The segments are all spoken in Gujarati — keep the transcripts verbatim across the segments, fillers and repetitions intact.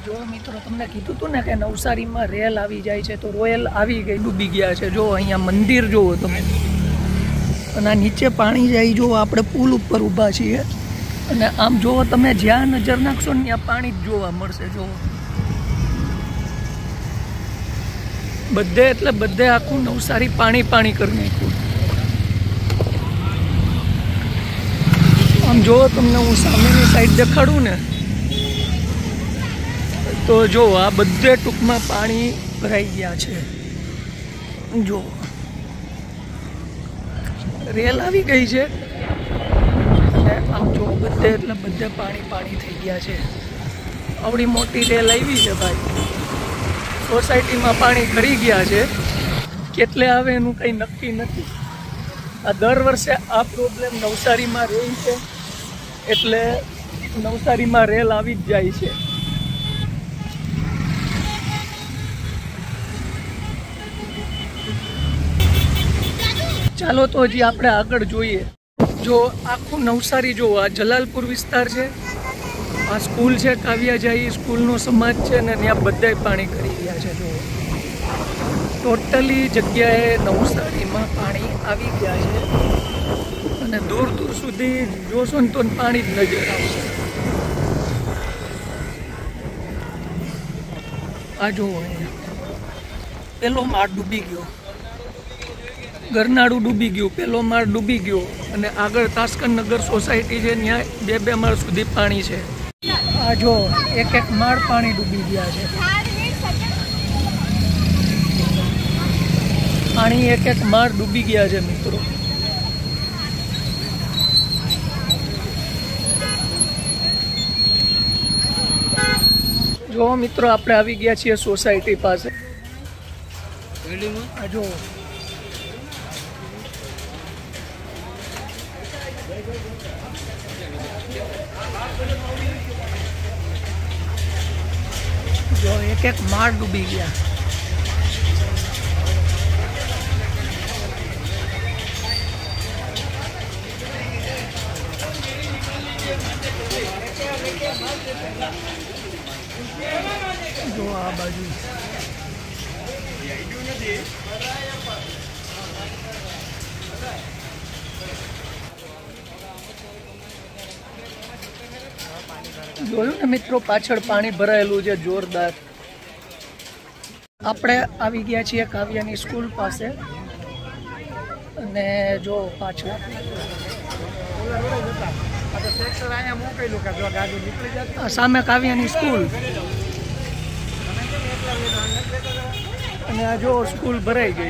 જો મિત્રો તમને કીધું હતું ને કે નવસારીમાં રેલ આવી જાય છે, તો રોયલ આવી ગઈ, ડૂબી ગયા છે. જો અહીંયા મંદિર જોવો તમે, અને નીચે પાણી જાય. જો આપણે પુલ ઉપર ઊભા છીએ, અને આમ જોવો તમે જ્યાં નજર નાખશો ને ત્યાં પાણી જ જોવા મળશે. જો બધે એટલે બધે આખું નવસારી પાણી પાણી કરી નાખ્યું. આમ જો તમને હું સામેની સાઈડ દેખાડું ને, તો જો આ બધે ટૂંકમાં પાણી ભરાઈ ગયા છે. જો રેલ આવી ગઈ છે, અને આમ જો બધે એટલે બધે પાણી પાણી થઈ ગયા છે. આવડી મોટી રેલ આવી છે ભાઈ. સોસાયટીમાં પાણી ભરી ગયા છે, કેટલે આવે એનું કંઈ નક્કી નથી. આ દર વર્ષે આ પ્રોબ્લેમ નવસારીમાં રહે છે, એટલે નવસારીમાં રેલ આવી જ જાય છે. ચાલો તો હજી આપણે આગળ જોઈએ. જો આખું નવસારી જો આ જલાલપુર વિસ્તાર છે, આ સ્કૂલ છે કાવ્યાજાઈ સ્કૂલનો સમાજ છે, અને ત્યાં બધાય પાણી કરી ગયા છે. જો ટોટલી જગ્યાએ નવસારીમાં પાણી આવી ગયા છે, અને દૂર દૂર સુધી જોશો ને તો પાણી જ નજર આવશે. આ જોવો પેલો માળ ડૂબી ગયો, ગરનાળું ડૂબી ગયું, પેલો માળ ડૂબી ગયો, અને આગળ તાસ્કરનગર સોસાયટી છે, ત્યાં બે બે માળ સુધી પાણી છે. આ જો એક એક માળ પાણી ડૂબી ગયા છે. પાણી એક એક માળ ડૂબી ગયા છે મિત્રો. જો મિત્રો આપણે આવી ગયા છીએ સોસાયટી પાસે. આ જો જો એક એક માળ ડૂબી ગયા. જો આ બાજુ જોયું ને મિત્રો, પાછળ પાણી ભરાયેલું છે જોરદાર. આપણે આવી ગયા છીએ કાવ્યાની સ્કૂલ પાસે, અને જો પાછળ સામે કાવ્યાની સ્કૂલ, અને આ જો સ્કૂલ ભરાઈ ગઈ.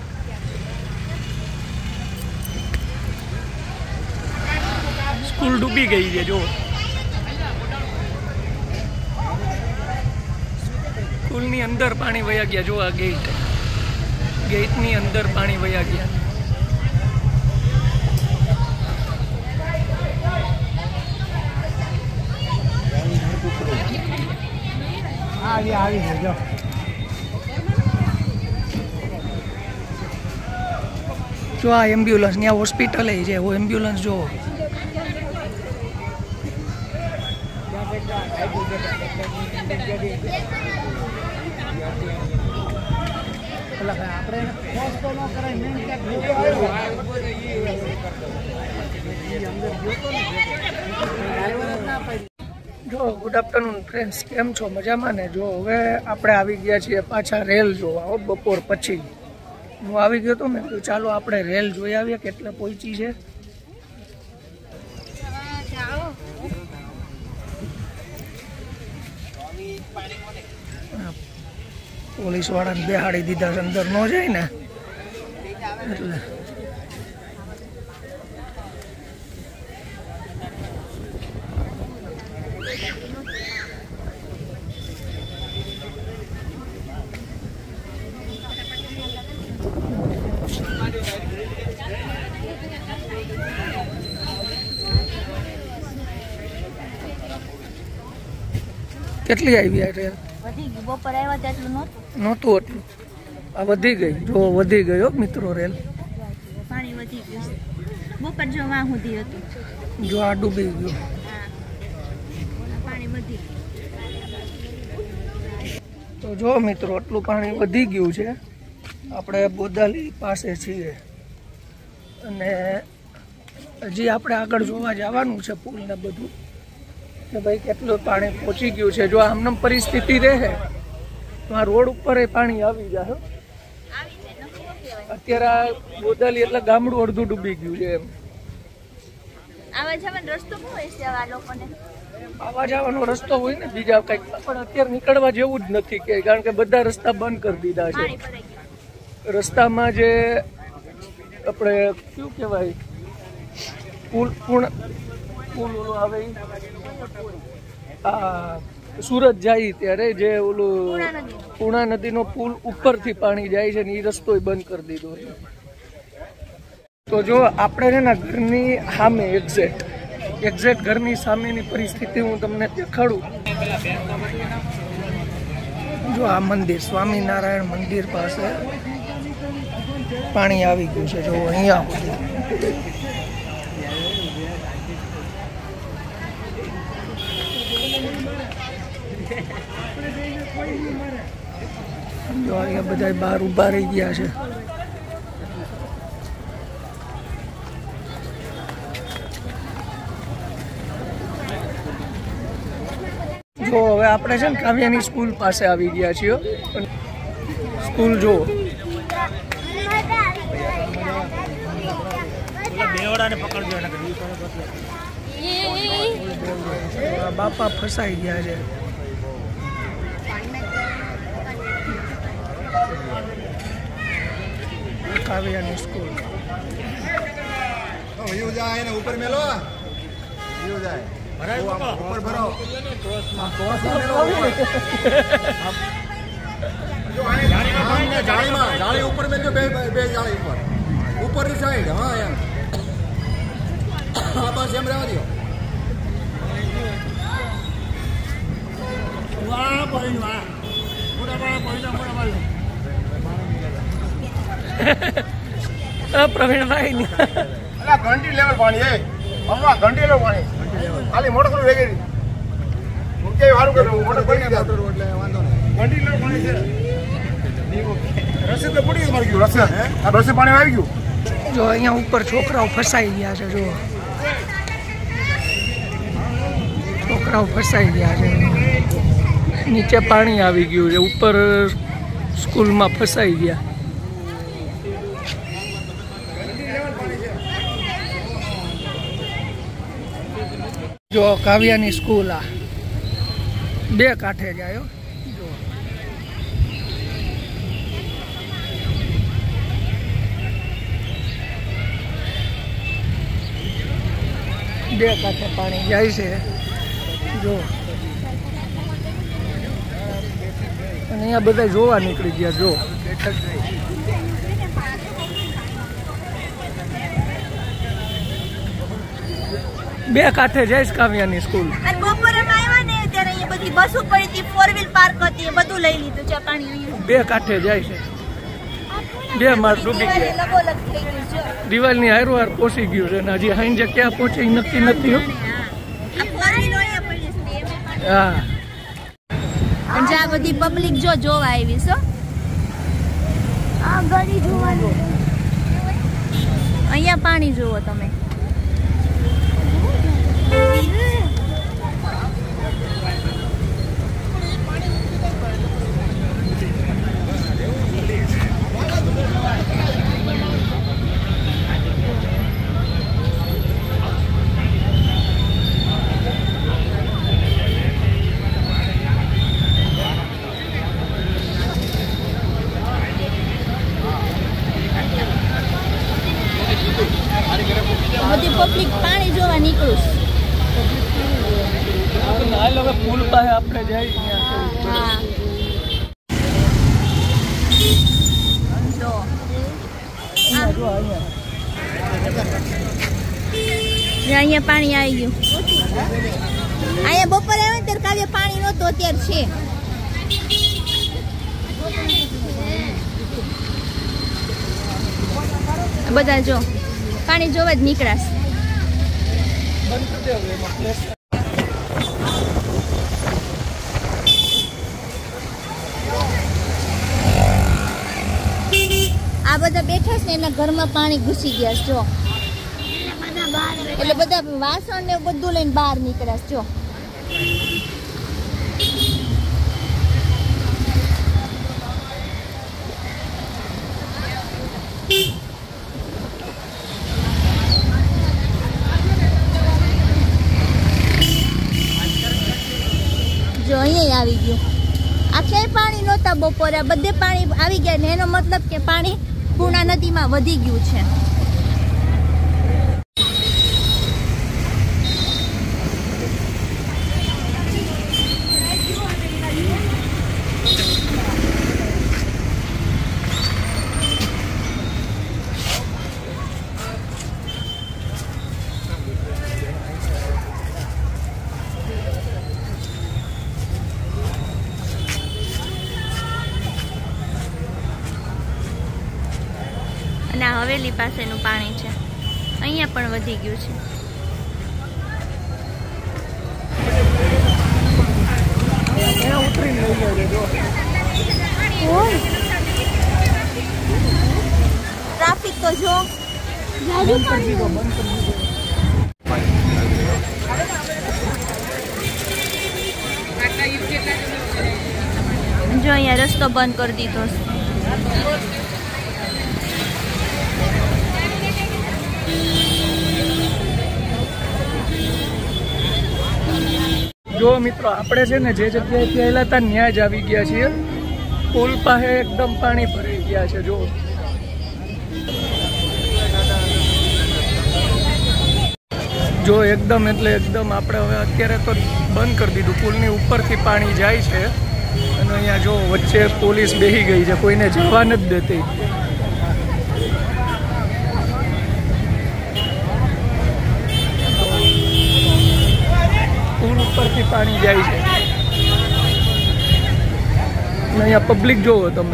સ્કૂલ ડૂબી ગઈ છે. જો સ્કૂલની અંદર પાણી વયા ગયા. જો આ ગેટ, ગેટની અંદર પાણી વયા ગયા. આવી આવી જો જો આ એમ્બ્યુલન્સ, ત્યાં હોસ્પિટલ છે. એમ્બ્યુલન્સ જો જો ગુડ આફ્ટરનૂન ફ્રેન્ડ્સ, કેમ છો? મજામાં ને? જો હવે આપણે આવી ગયા છીએ પાછા રેલ જોવા. બપોર પછી હું આવી ગયો હતો ને, તો ચાલો આપણે રેલ જોઈ આવીએ કેટલે પહોંચી છે. પોલીસ વાળાને બેહાડી દીધા છે, અંદર ન જાય ને એટલે. કેટલી આવી આ ટ્રેન? બપોર આવ્યા તેટલું નહોતું એટલું. આ વધી ગઈ. જો વધી ગયો મિત્રો રેલ. પાણી વધી ગયું. બપોર જો વાં સુધી હતું. જો આ ડૂબી ગયું. પાણી વધી ગયું. તો જો મિત્રો આટલું પાણી વધી ગયું છે, આપણે બોદાલી પાસે છીએ અને હજી આપણે આગળ જોવા જવાનું છે પુલ ને બધું કે ભાઈ કેટલું પાણી પહોંચી ગયું છે. જો આમનામ પરિસ્થિતિ રહે તો આ રોડ ઉપર એ પાણી આવી જાય. અત્યારે બોદાલી એટલે ગામડું અડધું ડૂબી ગયું છે એમ. આવા જવાનો રસ્તો શું હોય છે આ લોકોને? આવા જવાનો રસ્તો હોય ને બીજા કંઈક, પણ અત્યારે નીકળવા જેવું જ નથી કે કારણ કે બધા રસ્તા બંધ કરી દીધા છે. રસ્તામાં જે આપણે શું કહેવાય પુલ પુલ પુલ ઓલું આવે આ સુરત જાય ત્યારે જે ઓલું પૂર્ણા નદીનો પુલ ઉપરથી પાણી જાય છે ને એ રસ્તો બંધ કરી દીધો છે. તો જો આપણે છે ને ઘરની સામે એક્ઝેક્ટ એક્ઝેક્ટ ઘરની સામેની પરિસ્થિતિ હું તમને દેખાડું. જો આ મંદિર સ્વામિનારાયણ મંદિર પાસે પાણી આવી ગયું છે. જો અહીંયા જો અહીંયા બધા બહાર ઊભા રહી ગયા છે. જો હવે આપણે છે ને કાવ્યાની સ્કૂલ પાસે આવી ગયા છીએ. સ્કૂલ જો બાપા ફસાઈ ગયા છે. કાવ્યાની સ્કૂલ ऊपर मेलो जाए ऊपर भरो जाली में जाली ऊपर में जो बे बे जाली ऊपर ऊपर की साइड हाँ यार हाँ बस एम रहवा दियो वाह पानी वाह पूरा बड़ा पानी पूरा पानी પ્રવીણભાઈ અલા ઘંટી લેવલ પાણી એ હમણાં ઘંટી લેવલ પાણી ખાલી મોટર થોડું વેગેરી કે વારું કે મોટર પડી ગયા મોટર એટલે વાંધો નહીં ઘંટી લેવલ પાણી છે રસી તો પડી ગયું મારી ગયું રસી આ રસી પાણી આવી ગયું. જો અહીંયા ઉપર છોકરાઓ ફસાઈ ગયા છે. જો છોકરાઓ ફસાઈ ગયા છે. નીચે પાણી આવી ગયું છે, ઉપર સ્કૂલમાં ફસાઈ ગયા. જો કાવ્યાની સ્કૂલ આ બે કાંઠે જાય. જો બે કાંઠે પાણી જાય છે. જો અને અહીંયા બધા જોવા નીકળી ગયા. જો બે કાંઠે જઈશ કાવ્યાની સ્કૂલ. અને બપોરે આવ્યા ને ત્યારે અહીંયા બધી બસો પડી હતી, ફોર વ્હીલ પાર્ક હતી, બધું લઈ લીધું છે પાણી. અહીંયા બે કાંઠે જાય છે. બે માળ ડૂબી ગયા. લગોલગ થઈ ગયું છે. દિવાલની હારો હાર પહોંચી ગયું છે ને હજી હાઈ ક્યાં પહોંચે નક્કી નથી. આ ફોર વ્હીલ અહીંયા પડી છે. હા અને આ બધી પબ્લિક જો જોવા આવી છે. આ ગાડી જોવાનું. અહીંયા પાણી જોવો તમે. બધી પબ્લિક પાણી જોવા નીકળું. પુલ પાસે આપણે જાય ત્યાં. હા જો અહીંયા પાણી આવી ગયું. અહીંયા બપોરે આવે ત્યારે કાલે પાણી નહોતું, અત્યારે છે. બધા જો પાણી જોવા જ નીકળાશ. આ બધા બેઠા છે ને એના ઘરમાં પાણી ઘૂસી ગયા છે જો, એટલે બધા વાસણ ને બધું લઈને બહાર નીકળ્યા છે જો. જો અહીંયા આવી ગયું. આ ક્યાંય પાણી નહોતા બપોરે, બધે પાણી આવી ગયા ને એનો મતલબ કે પાણી પૂર્ણા નદીમાં વધી ગયું છે. અને આ હવેલી પાસેનું પાણી છે, અહીંયા પણ વધી ગયું છે. ટ્રાફિક તો જો જો અહીંયા રસ્તો બંધ કરી દીધો છે. જો મિત્રો આપણે છે ને જે જગ્યાએથી આવેલા હતા ત્યાં જ આવી ગયા છીએ. પુલ પાસે એકદમ પાણી ભરાઈ ગયા છે. જો જો એકદમ એટલે એકદમ આપણે હવે અત્યારે તો બંધ કરી દીધું. પુલની ઉપરથી પાણી જાય છે અને અહીંયા જો વચ્ચે પોલીસ બેસી ગઈ છે, કોઈને જવા નથી દેતી. પુલ ઉપરથી પાણી જાય છે અને અહીંયા પબ્લિક જોવો તમે.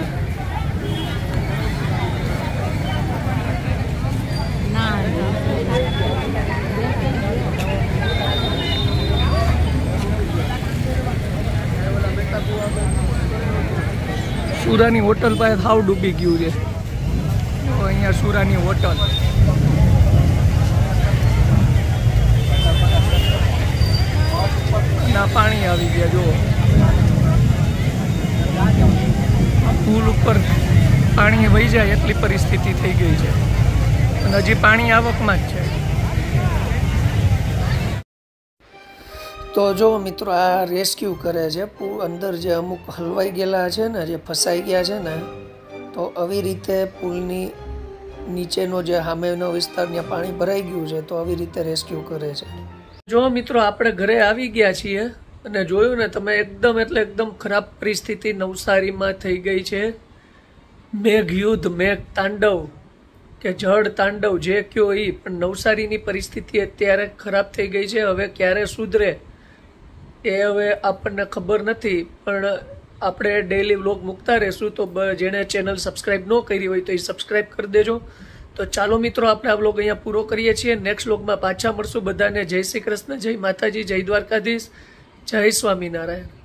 સુરાની હોટલ પાસે હાવ ડૂબી ગયું છે. અહીંયા સુરાની હોટલ ના પાણી આવી ગયા. જો પુલ ઉપર પાણી વહી જાય એટલી પરિસ્થિતિ થઈ ગઈ છે અને હજી પાણી આવકમાં જ છે. તો જો મિત્રો આ રેસ્ક્યુ કરે છે. અંદર જે અમુક હલવાઈ ગયેલા છે ને, જે ફસાઈ ગયા છે ને, તો આવી રીતે પુલની નીચેનો જે સામેનો વિસ્તાર ત્યાં પાણી ભરાઈ ગયું છે તો આવી રીતે રેસ્ક્યુ કરે છે. જો મિત્રો આપણે ઘરે આવી ગયા છીએ અને જોયું ને તમે, એકદમ એટલે એકદમ ખરાબ પરિસ્થિતિ નવસારીમાં થઈ ગઈ છે. મેઘ યુદ્ધ, મેઘ તાંડવ કે જળ તાંડવ જે કયો એ, પણ નવસારીની પરિસ્થિતિ અત્યારે ખરાબ થઈ ગઈ છે. હવે ક્યારે સુધરે એ હવે આપણને ખબર નથી, પણ આપણે ડેઈલી વ્લોગ મૂકતા રહેશું. તો જેણે ચેનલ સબસ્ક્રાઈબ ન કરી હોય તો એ સબસ્ક્રાઈબ કરી દેજો. તો ચાલો મિત્રો આપણે આ વ્લોગ અહીંયા પૂરો કરીએ છીએ. નેક્સ્ટ વ્લોગમાં પાછા મળશું. બધાને જય શ્રી કૃષ્ણ, જય માતાજી, જય દ્વારકાધીશ, જય સ્વામિનારાયણ.